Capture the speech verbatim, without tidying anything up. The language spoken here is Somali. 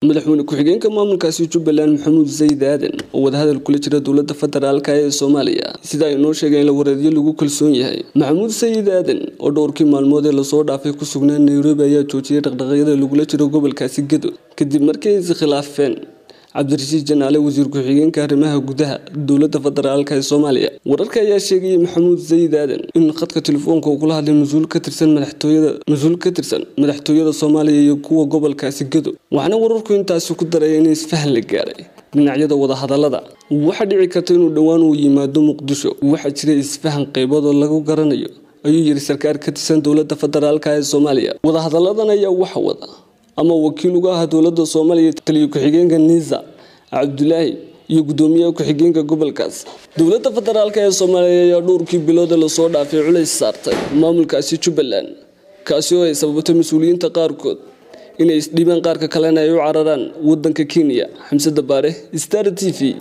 madaxweyne ku-xigeenka maamulkaasi Jubaland Maxamuud Zayd Aadan oo wada-hadal kula jira Dalada Fadaraalka ee Soomaaliya sida ay noo sheegeen la wareediyo lagu kalsoon yahay Maxamuud Zayd Aadan oo dhowrkii maalmood ee la soo dhaafay ku sugnaa Nairobi ayaa joojiyay dhaqdhaqaaqyada lagu jiro gobolkaasi Gado kadib markii ay khilaafeen Cabdirashiid Janaale wasiir ku-xigeenka arrimaha gudaha Dalada Fadaraalka ee Soomaaliya wararka ayaa sheegay Maxamuud Zayd Aadan in khadka telefoonka uu kula hadlay mas'uul ka tirsan madaxtooyada mas'uul ka tirsan madaxtooyada Soomaaliya iyo kuwa gobolkaasi Gado waxaana wararku intaas ku daray in isfahan la gaaray dhinacyada wada-hadalada waxa dhici karta inuu dhawaan uu yimaado Muqdisho waxa jiray isfahan qaybood oo lagu garanayo ayuu yiri sarkaar ka tirsan Dalada Fadaraalka ee Soomaaliya wada-hadaladan ayaa wax wada ama wakiil uga ah dawladda Soomaaliya taliye ku-xigeenka Niza Abdullaahi iyo gudoomiyaha ku-xigeenka gobolkaas Dalada Fadaraalka ee Soomaaliya ayaa dhowrkii bilood la soo dhaafay culays saartay maamulkaasi Jubaland kaasi oo ay sababtay mas'uuliyiinta qaarkood inay isdhiibaan qaarka kalena ay u cararaan wadanka Kenya Xamsada Baare Star T V